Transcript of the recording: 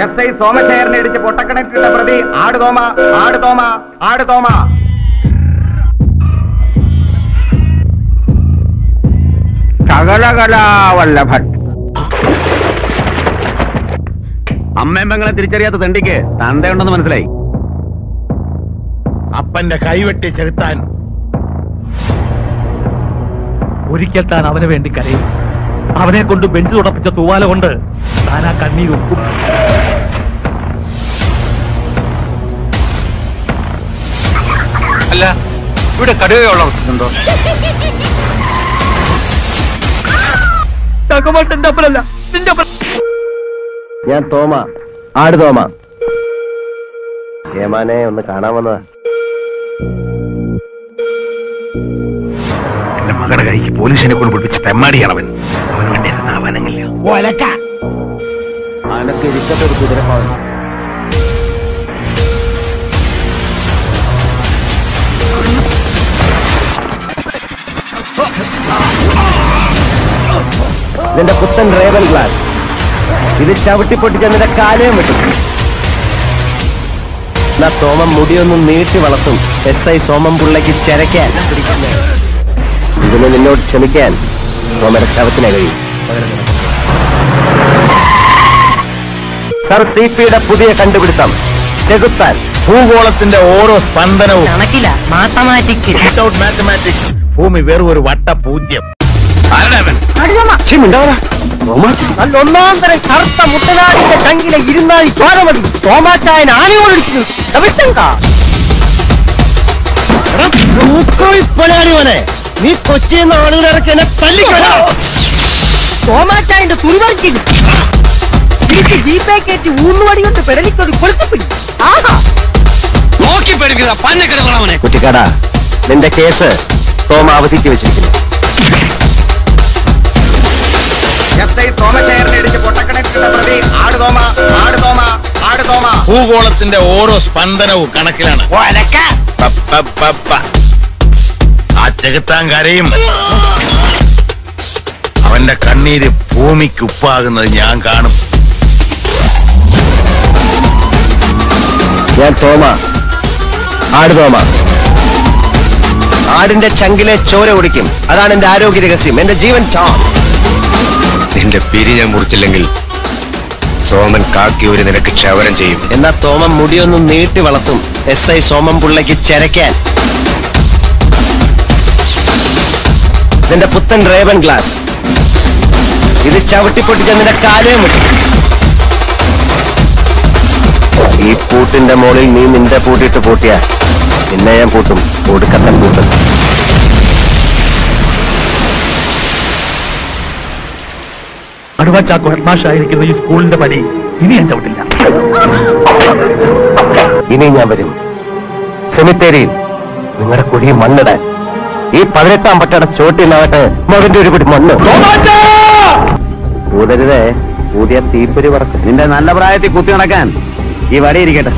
SI സോമശേഖരനെ ഇടിച്ച് പൊട്ടക്കണക്കിട്ട പ്രതി ആടുതോമ ആടുതോമ ആടുതോമ. സകലകലാവല്ലഭൻ. അമ്മയും പെങ്ങളെ തിരിച്ചറിയാത്ത തെണ്ടിക്ക് തന്തയുണ്ടെന്ന് മനസ്സിലായി. അപ്പന്റെ കൈവെട്ടി ചെലുത്താൻ ഒരിക്കൽ താൻ അവന് വേണ്ടി കരയും. അവനെ കൊണ്ട് ബെഞ്ച് തുടപ്പിച്ച തൂവാല കൊണ്ട് താൻ ആ കണ്ണീർ ഒക്കും. അല്ല, ഇവിടെ കടുവയുള്ള അവസ്ഥയുണ്ടോ? ഞാൻ തോമ, ആട് തോമ. ഏമാനെ ഒന്ന് കാണാൻ വന്നതാ. എന്റെ മകളുടെ കൈക്ക് പോലീസിനെ കൊണ്ട് പിടിപ്പിച്ച് തെമ്മാടിയാണവൻ. അവന് വേണ്ടി അവനങ്ങില്ല. അനക്ക് ഇരിക്കത്തൊരു കുതിരപ്പാവൻ. നിന്റെ പുത്തൻ റേവൻ ഗ്ലാസ് ഇത് ചവിട്ടിപ്പൊട്ടിച്ച് നിന്റെ കാലയും വിട്ടു. എന്നാ സോമം മുടിയൊന്നും നീട്ടി വളർത്തും. SI സോമം പുള്ളയ്ക്ക് ചരയ്ക്കാൻ. ഇതിന് നിന്നോട് ക്ഷമിക്കാൻ സോമയുടെ ശവത്തിനെ കഴിയും. സർ CPയുടെ പുതിയ കണ്ടുപിടുത്തം ചെകുത്താൻ. ഭൂഗോളത്തിന്റെ ഓരോ സ്പന്ദനവും കണക്കില്ല, മാത്തമാറ്റിക്സ്. വിത്തൗട്ട് മാത്തമാറ്റിക്സ് ഭൂമി വെറും ഒരു വട്ട പൂജ്യം. ഒന്നാം തരം കറുത്ത മുട്ടനാടിന്റെ ചങ്കിലെ ഇരുന്നാഴി ചോര മതി. തോമാച്ചായൻ ആനയോടിക്കുന്നു. നീ കൊച്ചിന്ന് ആളുകളിറക്കി എന്നെ തല്ലിക്കോ. തോമാച്ചായന്റെ തുണിവർക്കില്ല. തിരിച്ച് ജീപ്പേ കയറ്റി ഊന്നുവടി കൊണ്ട് പെടലിക്കൊരു കൊളുത്തപ്പിടി. നോക്കി പേടിക്കുക പഞ്ഞക്കിടകളവനെ. കുട്ടിക്കാടാ, നിന്റെ കേസ് തോമ അവധിക്ക് വെച്ചിരിക്കുന്നു. SI സോമശേഖരനെ ഇടിച്ച് പൊട്ടക്കണക്കിട്ട പ്രതി ആടുതോമ ആടുതോമ ആടുതോമ. ഭൂഗോളത്തിന്റെ ഓരോ സ്പന്ദനവും കണക്കിലാണ്. ആ ചെകുത്താൻ കരയും. അവന്റെ കണ്ണീര് ഭൂമിക്ക് ഉപ്പാകുന്നത് ഞാൻ കാണും. ഞാൻ തോമ, ആട് തോമ. ആടിന്റെ ചങ്കിലെ ചോര കുടിക്കും. അതാണ് എന്റെ ആരോഗ്യ രഹസ്യം, എന്റെ ജീവൻ ചാം. നിന്റെ പിരി ഞാൻ മുറിച്ചില്ലെങ്കിൽ സോമൻ കാക്കിയൂര് നിനക്ക് ക്ഷവരം ചെയ്യും. എന്നാ തോമം മുടിയൊന്നും നീട്ടി വളർത്തും. SI സോമം പുള്ളയ്ക്ക് ചരയ്ക്കാൻ. നിന്റെ പുത്തൻ റേവൻ ഗ്ലാസ് ഇത് ചവിട്ടിപ്പൊട്ടിച്ച് നിന്റെ കാലയും വിട്ടു. ഈ പൂട്ടിന്റെ മുകളിൽ നീ നിന്റെ പൂട്ടിട്ട് പൂട്ടിയ പിന്നെ ഞാൻ പൂട്ടും. ഒടുക്കത്തൻ പൂട്ടും. അടുവാച്ചാക്കോ ഹെഡ്മാഷായിരിക്കുന്ന ഈ സ്കൂളിന്റെ പടി ഇനി ഞാൻ ചവിട്ടില്ല. ഇനി ഞാൻ വരും സെമിത്തേരിയിൽ നിങ്ങളുടെ കുഴി മണ്ണിടാൻ. ഈ 18-ാം പട്ടയുടെ ചോട്ടിലാവട്ടെ മകന്റെ ഒരു കുടി മണ്ണ്. കൂതരുതേ, കൂടിയ തീപ്പൊരി പറക്കും. നിന്റെ നല്ല പ്രായത്തിൽ കുത്തി നടക്കാൻ ഈ വടിയിരിക്കട്ടെ.